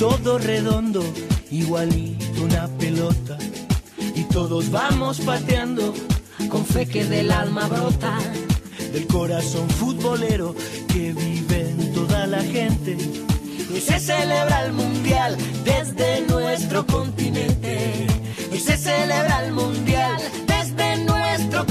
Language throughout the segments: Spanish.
todo redondo, igualito una pelota, y todos vamos pateando con fe que del alma brota, del corazón futbolero que vive en toda la gente. Hoy se celebra el mundial desde nuestro continente. Hoy se celebra el mundial desde nuestro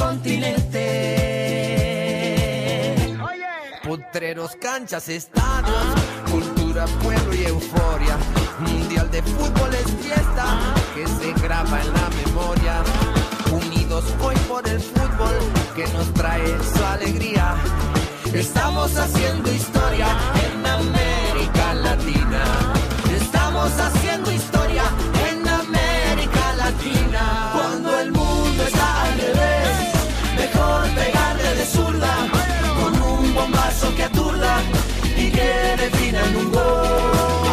continente. Potreros, canchas, estadios, cultura, pueblo y euforia. Mundial de fútbol es fiesta que se graba en la memoria. Unidos hoy por el fútbol que nos trae su alegría. Estamos haciendo historia en América Latina. Estamos haciendo historia en América Latina. Cuando el mundo está al revés, mejor pegarle de zurda, con un bombazo que aturda y que defina en un gol.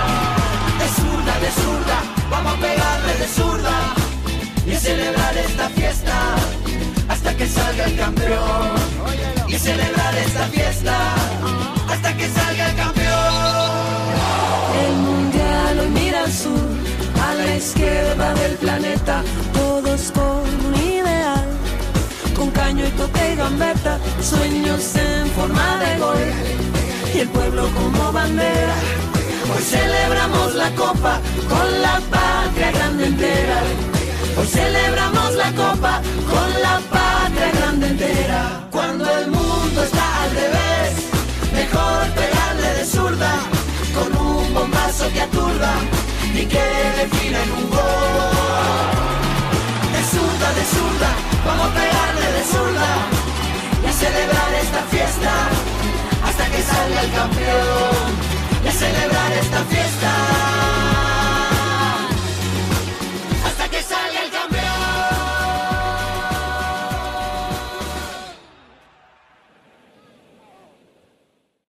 De zurda, vamos a pegarle de zurda y celebrar esta fiesta hasta que salga el campeón. Y celebrar esta fiesta hasta que salga el campeón. El mundial hoy mira al sur, a la izquierda del planeta, todos con un ideal, con caño y toque y gambeta, sueños en forma de gol y el pueblo como bandera. Hoy celebramos la copa con la patria grande entera. Hoy celebramos la copa con la patria grande entera. Cuando el mundo está al revés, mejor pegarle de zurda, con un bombazo que aturda y que defina en un gol. De zurda, vamos a pegarle de zurda y a celebrar esta fiesta hasta que salga el campeón. Y a celebrar esta fiesta